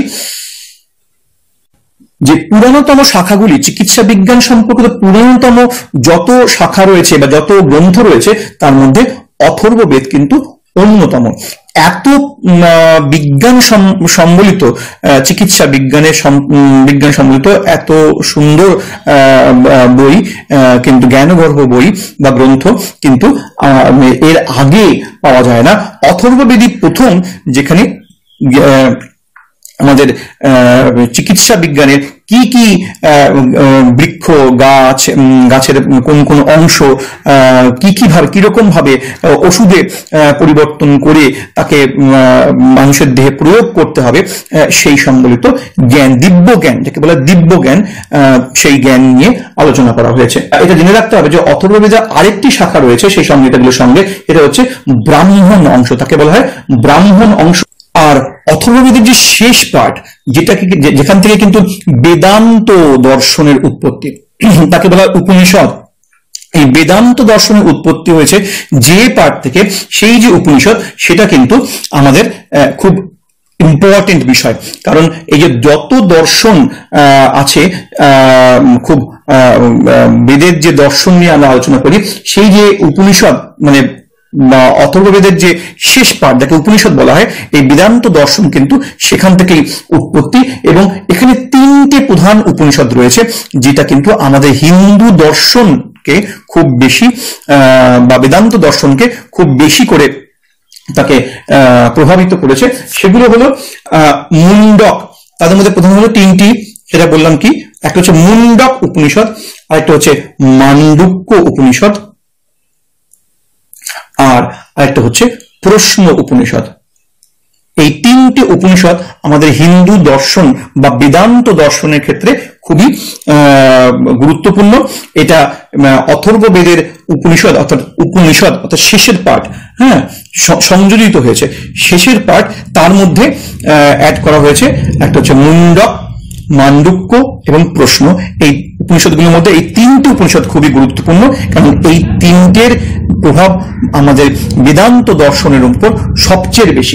যে পুরাতনতম শাখাগুলি, চিকিৎসা বিজ্ঞান সম্পর্কিত পুরাতনতম যত শাখা রয়েছে বা যত গ্রন্থ রয়েছে, তার মধ্যে অথর্ববেদ কিন্তু অন্যতম। এত বিজ্ঞান সম্বলিত, চিকিৎসা বিজ্ঞান সম্বলিত এত সুন্দর বই, কিন্তু জ্ঞানগর্ভ বই বা গ্রন্থ কিন্তু এর আগে পাওয়া যায় না। অথর্ববেদী প্রথম যেখানে আমাদের চিকিৎসা বিজ্ঞানের কি কি বৃক্ষ, গাছের কোন কোন অংশ কিরকম ভাবে ওষুধে পরিবর্তন করে তাকে মানুষের দেহে প্রয়োগ করতে হবে, সেই সম্বলিত জ্ঞান, দিব্য জ্ঞান, যাকে বলা দিব্য জ্ঞান, সেই জ্ঞান নিয়ে আলোচনা করা হয়েছে। এটা জেনে রাখতে হবে যে অথর্ববেদের আরেকটি শাখা রয়েছে সেই সংহিতাগুলোর সঙ্গে, এটা হচ্ছে ব্রাহ্মণ অংশ, তাকে বলা হয় ব্রাহ্মণ অংশ। আর অথর্ববেদের যে শেষ পার্ট, যেখান থেকে কিন্তু বেদান্ত দর্শনের উৎপত্তি, তাকে বলা হয় উপনিষদ। এই বেদান্ত দর্শনের উৎপত্তি হয়েছে যে পার্ট থেকে, সেই যে উপনিষদ, সেটা কিন্তু আমাদের খুব ইম্পর্টেন্ট বিষয়। কারণ এই যে যত দর্শন আছে, খুব বেদের যে দর্শন নিয়ে আমরা আলোচনা করি, সেই যে উপনিষদ মানে অথর্ববেদের যে শেষ পার্ট, যাকে উপনিষদ বলা হয়, এই বেদান্ত দর্শন কিন্তু সেখান থেকেই উৎপত্তি। এবং এখানে তিনটে প্রধান উপনিষদ রয়েছে, যেটা কিন্তু আমাদের হিন্দু দর্শনকে খুব বেশি বা বেদান্ত দর্শনকে খুব বেশি করে তাকে প্রভাবিত করেছে। সেগুলো হলো মুন্ডক, তাদের মধ্যে প্রধান হলো তিনটি, সেটা বললাম কি, একটা হচ্ছে মুন্ডক উপনিষদ, আরেকটা হচ্ছে মান্ডুক্য উপনিষদ, আর আরেকটা হচ্ছে প্রশ্ন উপনিষদ। এই তিনটি উপনিষদ আমাদের হিন্দু দর্শন বা বেদান্ত দর্শনের ক্ষেত্রে খুবই গুরুত্বপূর্ণ। এটা অথর্ববেদের উপনিষদ অর্থাৎ শেষের পার্ট, হ্যাঁ, সংযোজিত হয়েছে শেষের পার্ট, তার মধ্যে অ্যাড করা হয়েছে একটা হচ্ছে মুন্ডক, মান্ডুক্য এবং প্রশ্ন। এই উপনিষদগুলোর মধ্যে এই তিনটি উপনিষদ খুবই গুরুত্বপূর্ণ, কারণ এই তিনটের প্রভাব আমাদের বেদান্ত দর্শনের উপর সবচেয়ে বেশি।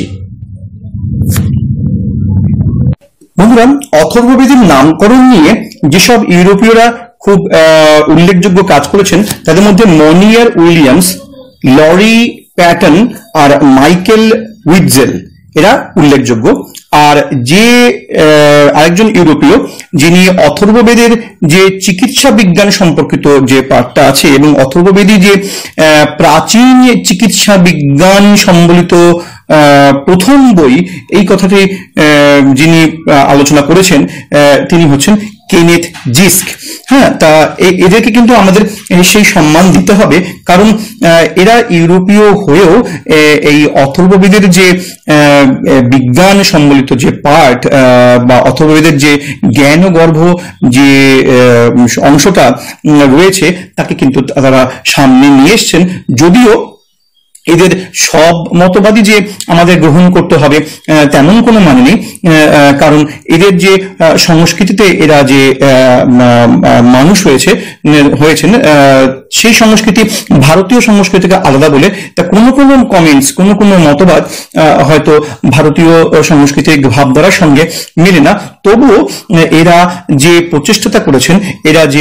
বন্ধুরা, অথর্ববেদের নামকরণ নিয়ে যেসব ইউরোপীয়রা খুব উল্লেখযোগ্য কাজ করেছেন, তাদের মধ্যে মনিয়ার উইলিয়ামস, লরি প্যাটন আর মাইকেল উইটজেল, এরা উল্লেখযোগ্য। আর যে আরেকজন ইউরোপীয়, যিনি অথর্ববেদের যে চিকিৎসা বিজ্ঞান সম্পর্কিত যে পাঠটা আছে এবং অথর্ববেদী যে প্রাচীন চিকিৎসা বিজ্ঞান সম্বলিত প্রথম বই, এই কথাটি যিনি আলোচনা করেছেন, তিনি হচ্ছেন কেনেথ জিস্ক। হ্যাঁ, তা এদেরকে কিন্তু আমাদের সেই সম্মান দিতে হবে, কারণ এরা ইউরোপীয় হয়েও এই অথর্ববেদের যে বিজ্ঞান সম্বলিত যে পার্ট বা অথর্ববেদের যে জ্ঞানগর্ভ যে অংশটা রয়েছে, তাকে কিন্তু তারা সামনে নিয়ে এসছেন। যদিও এদের সব মতবাদী যে আমাদের গ্রহণ করতে হবে তেমন কোনো মানে নেই, কারণ এদের যে সংস্কৃতিতে এরা যে মানুষ হয়েছেন, সেই সংস্কৃতি ভারতীয় সংস্কৃতি থেকে আলাদা বলে তা কোনো কোনো কমেন্টস, কোনো কোনো মতবাদ হয়তো ভারতীয় সংস্কৃতির ভাবধারার সঙ্গে মেলে না। তবুও এরা যে প্রচেষ্টাটা করেছেন, এরা যে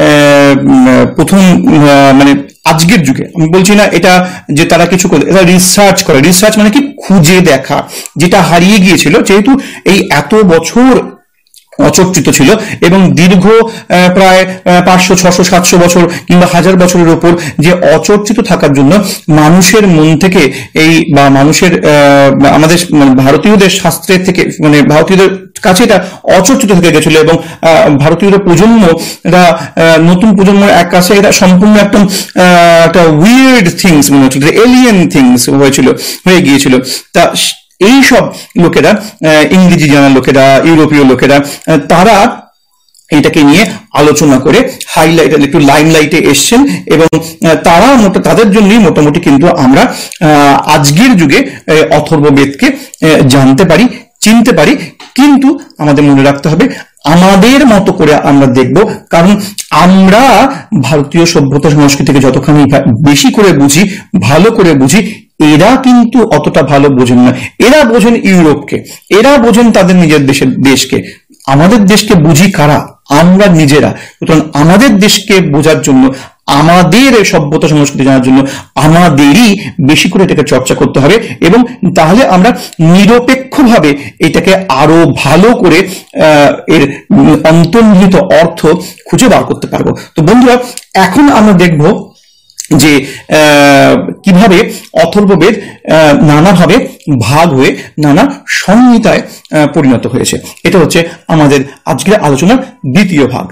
প্রথম মানে আজকের যুগে, আমি বলছি না এটা যে তারা কিছু করে, এরা রিসার্চ মানে কি, খুঁজে দেখা, যেটা হারিয়ে গিয়েছিল, যেহেতু এই এত বছর অচর্চিত ছিল এবং দীর্ঘ প্রায় 500, 600, 700 বছর কিংবা 1000 বছরের উপর যে অচর্চিত থাকার জন্য মানুষের মন থেকে এই বা মানুষের আমাদের ভারতীয়দের শাস্ত্রের থেকে, মানে ভারতীয়দের কাছে এটা অচর্চিত থেকে গেছিল এবং ভারতীয়রা প্রজন্মরা নতুন প্রজন্মের এক কাছে এটা সম্পূর্ণ একটা উইয়ার্ড থিংস মনে হচ্ছিল, এলিয়েন থিংস হয়ে গিয়েছিল। তা এই সব লোকেরা, ইংরেজি জানা লোকেরা, ইউরোপীয় লোকেরা, তারা এটাকে নিয়ে আলোচনা করে একটু লাইমলাইটে এসছেন এবং তাদের জন্যই মোটামুটি কিন্তু আমরা আজকের যুগে অথর্ববেদকে জানতে পারি, চিনতে পারি। কিন্তু আমাদের মনে রাখতে হবে, আমাদের মতো করে আমরা দেখব, কারণ আমরা ভারতীয় সভ্যতা সংস্কৃতিকে যতখানি বেশি করে বুঝি, ভালো করে বুঝি, এরা কিন্তু অতটা ভালো বোঝেন না। এরা বোঝেন ইউরোপকে, এরা বোঝেন তাদের নিজের দেশকে। আমাদের দেশকে বুঝি কারা? আমরা নিজেরা। সুতরাং আমাদের দেশকে বোঝার জন্য, আমাদের সভ্যতা সংস্কৃতি জানার জন্য আমাদেরই বেশি করে এটাকে চর্চা করতে হবে, এবং তাহলে আমরা নিরপেক্ষভাবে এটাকে আরো ভালো করে এর অন্তর্নিহিত অর্থ খুঁজে বার করতে পারবো। তো বন্ধুরা, এখন আমরা দেখব যে কিভাবে অথর্ববেদ নানাভাবে ভাগ হয়ে নানা সংহিতায় পরিণত হয়েছে। এটা হচ্ছে আমাদের আজকের আলোচনার দ্বিতীয় ভাগ।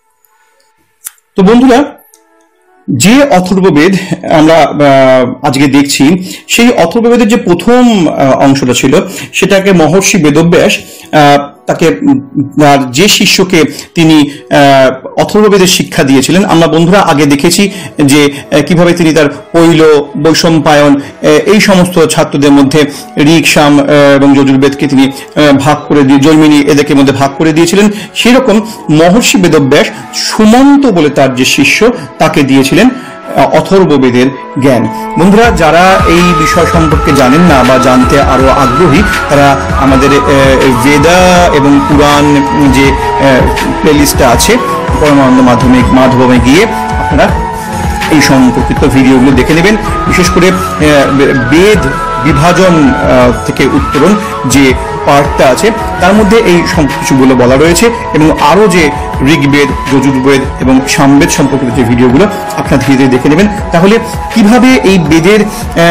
তো বন্ধুরা, যে অথর্ববেদ আমরা আজকে দেখছি, সেই অথর্ববেদের যে প্রথম অংশটা ছিল সেটাকে মহর্ষি বেদব্যাস তাকে যে শিষ্যকে তিনি অথর্ববেদের শিক্ষা দিয়েছিলেন, আমরা বন্ধুরা আগে দেখেছি যে কিভাবে তিনি তার পৈল, বৈশম্পায়ন এই সমস্ত ছাত্রদের মধ্যে ঋক, সাম এবং যজুর্বেদকে তিনি ভাগ করে দিয়ে, জৈমিনী এদেরকে মধ্যে ভাগ করে দিয়েছিলেন। সেরকম মহর্ষি বেদব্যাস সুমন্ত বলে তার যে শিষ্য, তাকে দিয়েছিলেন অথর্ববেদের জ্ঞান। বন্ধুরা, যারা এই বিষয় সম্পর্কে জানেন না বা জানতে আরো আগ্রহী, তারা আমাদের বেদা এবং পুরাণ যে প্লেলিস্টটা আছে পরমানন্দ মাধবমে গিয়ে আপনারা এই সম্পর্কিত ভিডিওগুলো দেখে নেবেন। বিশেষ করে বেদ বিভাজন থেকে উত্তরণ যে পার্টটা আছে তার মধ্যে এই কিছুগুলো বলা রয়েছে, এবং আরো যে ঋগ্বেদ, যজুর্বেদ এবং সামবেদ সম্পর্কিত যে ভিডিওগুলো আপনারা ধীরে ধীরে দেখে নেবেন। তাহলে কিভাবে এই বেদের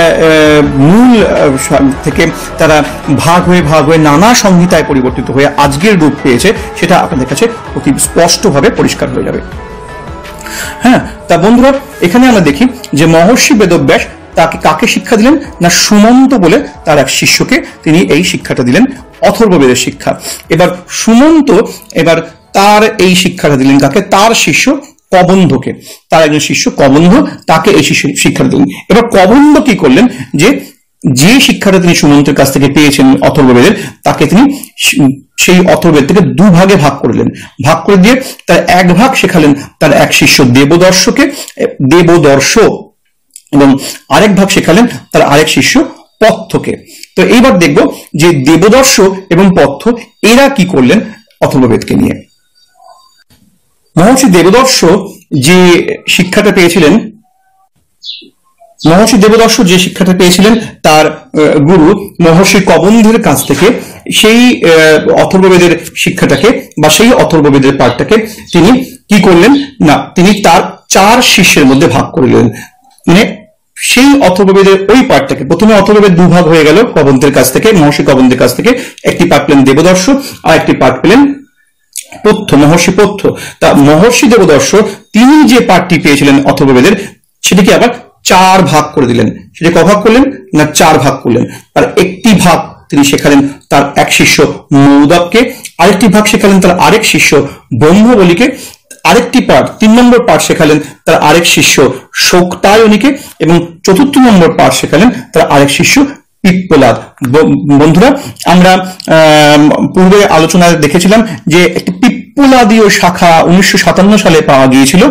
মূল থেকে তারা ভাগ হয়ে নানা সংহিতায় পরিবর্তিত হয়ে আজকের রূপ পেয়েছে, সেটা আপনাদের কাছে অতি স্পষ্টভাবে পরিষ্কার হয়ে যাবে। হ্যাঁ, তা বন্ধুরা, এখানে আমরা দেখি যে মহর্ষি বেদব্যাস তাকে কাকে শিক্ষা দিলেন না, সুমন্ত বলে তার এক শিষ্যকে তিনি এই শিক্ষাটা দিলেন, অথর্ববেদের শিক্ষা। এবার সুমন্ত তার এই শিক্ষাটা দিলেন কাকে, তার শিষ্য কবন্ধকে, তার একজন শিষ্য কবন্ধ তাকে এই শিক্ষাটা দিলেন। এবার কবন্ধ কি করলেন, যে শিক্ষাটা তিনি সুমন্তের কাছ থেকে পেয়েছেন অথর্ববেদের, তাকে তিনি সেই অথর্ববেদ থেকে দুভাগে ভাগ করলেন। ভাগ করে দিয়ে তার এক ভাগ শেখালেন তার এক শিষ্য দেবদর্শ, এবং আরেক ভাগ শেখালেন তার আরেক শিষ্য পথ্যকে। তো এইবার দেখব যে দেবদর্শ এবং পথ্য এরা কি করলেন অথর্ববেদকে নিয়ে। মহর্ষি দেবদর্শ যে শিক্ষাটা পেয়েছিলেন, তার গুরু মহর্ষি কবন্ধের কাছ থেকে সেই অথর্ববেদের শিক্ষাটাকে বা সেই অথর্ববেদের পাঠটাকে তিনি কি করলেন না, তিনি তার 4 শিষ্যের মধ্যে ভাগ করলেন। মানে সেই অথর্ববেদের ওই পাঠটাকে, প্রথমে অথর্ববেদ দুভাগ হয়ে গেল কবন্ধের কাছ থেকে, মহর্ষি কবন্ধের কাছ থেকে। একটি পাঠ পেলেন দেবদর্শ, আর একটি পাঠ পেলেন পথ্য, মহর্ষি পথ্য। তা মহর্ষি দেবদর্শ তিনি যে পাঠটি পেয়েছিলেন অথর্ববেদের, সেটিকে আবার 4 ভাগ করে দিলেন। সেটা কভাগ করলেন না, 4 ভাগ করলেন। আর একটি ভাগ তিনি শেখালেন তার এক শিষ্য মৌদককে, আরেকটি ভাগ শেখালেন তার আরেক শিষ্য ব্রহ্মবলীকে, আরেকটি পাঠ 3 নম্বর পাঠ শেখালেন তার আরেক শিষ্য শোক্তায়নীকে, এবং 4র্থ নম্বর পাঠ শেখালেন তার আরেক শিষ্য পিপ্পলাদ। বন্ধুরা, আমরা পূর্বে আলোচনায় দেখেছিলাম যে একটি পিপ্পলাদীয় শাখা 1957 সালে পাওয়া গিয়েছিল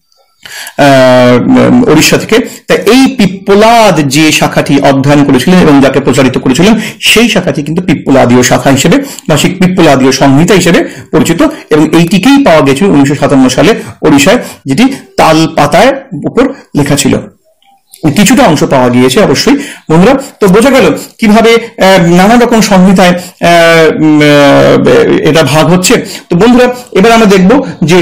ওড়িশা থেকে। তা এই পিপ্পলাদ যে শাখাটি অধ্যয়ন করেছিলেন এবং যাকে প্রচারিত করেছিলেন, সেই শাখাটি কিন্তু পিপ্পলাদীয় শাখা হিসেবে বা পিপ্পলাদীয় সংহিতা হিসেবে পরিচিত, এবং এইটিকেই পাওয়া গেছিল 1957 সালে ওড়িশায়, যেটি তাল পাতায় উপর লেখা ছিল। কিছুটা অংশ পাওয়া গিয়েছে অবশ্যই বন্ধুরা। তো বোঝা গেল কিভাবে নানা রকম সংহিতায় এটা ভাগ হচ্ছে। তো বন্ধুরা, এবার আমরা দেখব যে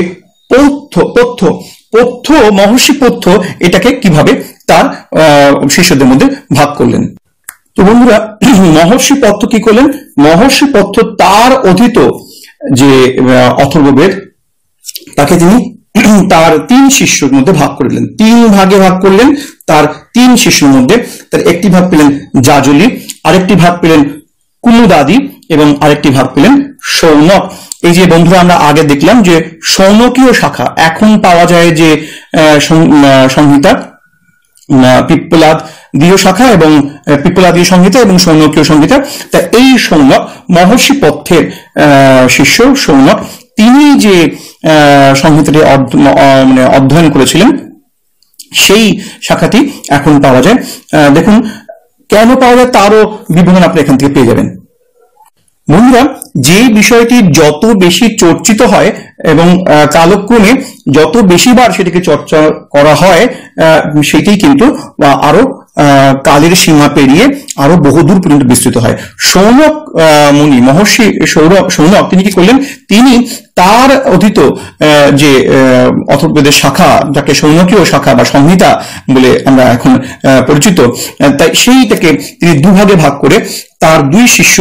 পথ্য মহর্ষি পথ্য এটাকে কিভাবে তার শিষ্যদের মধ্যে ভাগ করলেন। তো বন্ধুরা, মহর্ষি পথ্য কি করলেন, মহর্ষি পথ্য তার অধীত যে অথর্ববেদ, তাকে তিনি তার 3 শিষ্যের মধ্যে ভাগ করলেন, 3 ভাগে ভাগ করলেন তার 3 শিষ্যের মধ্যে। তার একটি ভাগ পেলেন জাজলি, আরেকটি ভাগ পেলেন কুমুদাদি, এবং আরেকটি ভাগ পেলেন শৌনক। এই যে বন্ধুরা, আমরা আগে দেখলাম যে শৌনকীয় শাখা এখন পাওয়া যায় যে সংহিতা, পিপ্পলাদীয় শাখা এবং পিপ্পলাদীয় সংহিতা এবং শৌনকীয় সংহিতা। তা এই শৌনক মহর্ষি পথ্যের শিষ্য শৌনক, তিনি যে সংহিতাটি অধ্যয়ন করেছিলেন, সেই শাখাটি এখন পাওয়া যায়। দেখুন কেন পাওয়া যায় তারও বিবরণ আপনি এখান থেকে পেয়ে যাবেন। বন্ধুরা, যে বিষয়টি যত বেশি চর্চিত হয় এবং কালক্রমে যত বেশিবার সেটিকে চর্চা করা হয়, সেটি কিন্তু আরো কালের সীমা পেরিয়ে আরো বহুদূর পর্যন্ত বিস্তৃত হয়। সৌনক মুনি, মহর্ষি সৌনক, তিনি কি করলেন? তিনি তার অধীত যে অথর্ববেদের শাখা, যাকে সৌনকীয় শাখা বা সংহিতা বলে আমরা এখন পরিচিত, তাই সেইটাকে তিনি দুভাগে ভাগ করে তার দুই শিষ্য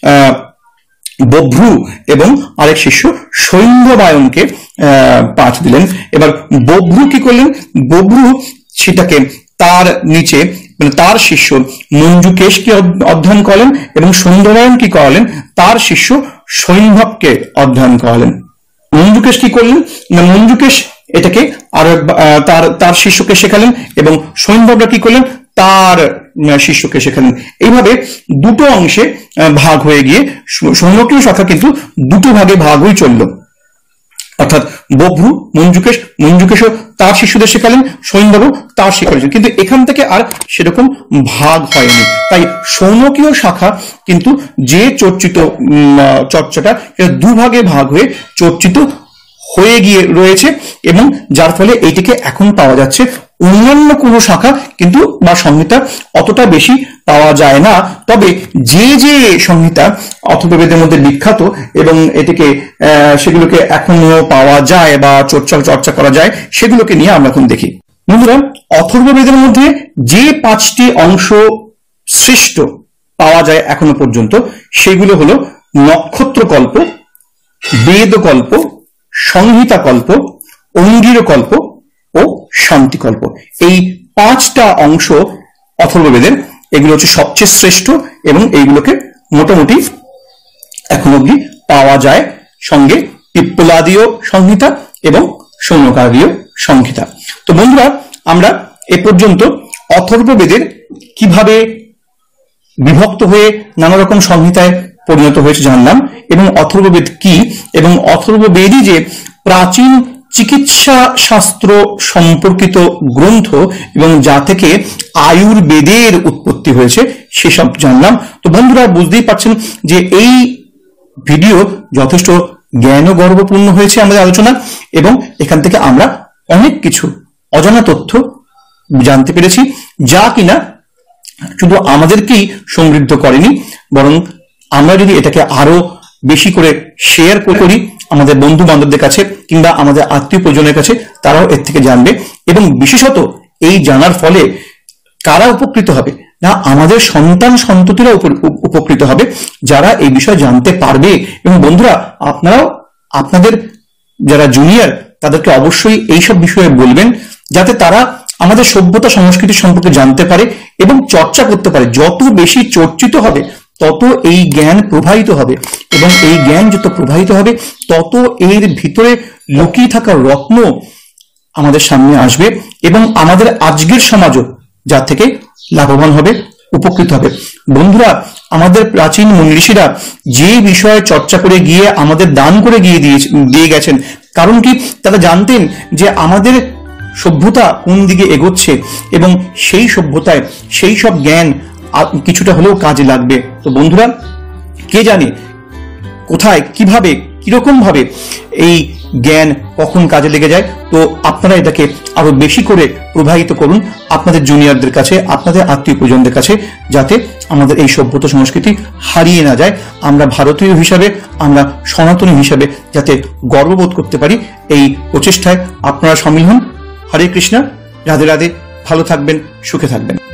বভ্রু এবং আরেক শিষ্য সৈন্ধ্যবায়নকে পাঠ দিলেন। এবার বভ্রু কি করলেন? বভ্রু সেটাকে তার নিচে মানে তার শিষ্য মঞ্জুকেশকে অধ্যয়ন করালেন এবং সৈন্ধ্যবায়ন কি করালেন? তার শিষ্য সৈন্ধ্যবকে অধ্যয়ন করালেন। মঞ্জুকেশ কি করলেন না, মঞ্জুকেশ এটাকে আরো তার শিষ্যকে শেখালেন এবং সৈন্ধ্যবরা কি করলেন? তার শিষ্যকে শেখালেন। এইভাবে দুটো অংশে ভাগ হয়ে গিয়ে সৌনকীয় শাখা কিন্তু দুটো ভাগে ভাগ হয়ে চলল, অর্থাৎ বভ্রু মঞ্জুকেশও তার শিষ্যদের শেখালেন, সৈন্ধ্যবও তার শিক্ষালেন, কিন্তু এখান থেকে আর সেরকম ভাগ হয়নি। তাই সৌনকীয় শাখা কিন্তু যে চর্চাটা দুভাগে ভাগ হয়ে চর্চিত হয়ে গিয়ে রয়েছে এবং যার ফলে এইটিকে এখন পাওয়া যাচ্ছে। অন্যান্য কোনো শাখা কিন্তু বা সংহিতা অতটা বেশি পাওয়া যায় না। তবে যে যে সংহিতা অথর্ববেদের মধ্যে বিখ্যাত এবং এটিকে সেগুলোকে এখনো পাওয়া যায় বা চর্চা করা যায়, সেগুলোকে নিয়ে আমরা এখন দেখি। বন্ধুরা, অথর্ববেদের মধ্যে যে 5টি অংশ শ্রেষ্ঠ পাওয়া যায় এখনো পর্যন্ত, সেগুলো হলো নক্ষত্রকল্প, বেদকল্প, সংহিতাকল্প, অঙ্গীরকল্প ও শান্তিকল্প। এই 5টা অংশ অথর্ববেদের, এগুলো হচ্ছে সবচেয়ে শ্রেষ্ঠ এবং এইগুলোকে মোটামুটি এখন অব্দি পাওয়া যায়, সঙ্গে পিপ্পলাদীয় সংহিতা এবং সৌনকাদীয় সংহিতা। তো বন্ধুরা, আমরা এ পর্যন্ত অথর্ববেদের কিভাবে বিভক্ত হয়ে নানা রকম সংহিতায় পরিণত হয়েছে জানলাম, এবং অথর্ববেদ কি এবং অথর্ববেদই যে প্রাচীন চিকিৎসা শাস্ত্র সম্পর্কিত গ্রন্থ এবং যা থেকে আয়ুর্বেদের উৎপত্তি হয়েছে সেসব জানলাম। তো বন্ধুরা, বুঝতেই পারছেন যে এই ভিডিও যথেষ্ট জ্ঞান ও গর্বপূর্ণ হয়েছে আমাদের আলোচনা, এবং এখান থেকে আমরা অনেক কিছু অজানা তথ্য জানতে পেরেছি, যা কিনা শুধু আমাদেরকেই সমৃদ্ধ করেনি, বরং আমরা যদি এটাকে আরো বেশি করে শেয়ার করি আমাদের বন্ধু বান্ধবদের কাছে কিংবা আমাদের আত্মীয় পরিজনের কাছে, তারাও এর থেকে জানবে। এবং বিশেষত এই জানার ফলে কারা উপকৃত হবে না, আমাদের সন্তান সন্ততিরা উপকৃত হবে, যারা এই বিষয়ে জানতে পারবে। এবং বন্ধুরা, আপনারাও আপনাদের যারা জুনিয়র তাদেরকে অবশ্যই এইসব বিষয়ে বলবেন, যাতে তারা আমাদের সভ্যতা সংস্কৃতি সম্পর্কে জানতে পারে এবং চর্চা করতে পারে। যত বেশি চর্চিত হবে তত এই জ্ঞান প্রবাহিত হবে, এবং এই জ্ঞান যত প্রবাহিত হবে তত এর ভিতরে লুকিয়ে থাকা রত্ন আমাদের সামনে আসবে, এবং আমাদের আজকের সমাজও যা থেকে লাভবান হবে, উপকৃত হবে। বন্ধুরা, আমাদের প্রাচীন মুনি ঋষিরা যে বিষয়ে চর্চা করে গিয়ে আমাদের দান করে দিয়ে গেছেন, কারণ কি? তারা জানতেন যে আমাদের সভ্যতা কোন দিকে এগোচ্ছে এবং সেই সভ্যতায় সেই সব জ্ঞান কিছুটা হলেও কাজে লাগবে। তো বন্ধুরা, কে জানে কোথায়, কিভাবে, কিরকম ভাবে এই জ্ঞান কখন কাজে লেগে যায়। তো আপনারা এটাকে আরো বেশি করে প্রবাহিত করুন আপনাদের জুনিয়রদের কাছে, আপনাদের আত্মীয় পরিজনদের কাছে, যাতে আমাদের এই সভ্যতা সংস্কৃতি হারিয়ে না যায়। আমরা ভারতীয় হিসাবে, আমরা সনাতনী হিসাবে যাতে গর্ববোধ করতে পারি, এই প্রচেষ্টায় আপনারা সামিল হন। হরে কৃষ্ণ, রাধে রাধে, ভালো থাকবেন, সুখে থাকবেন।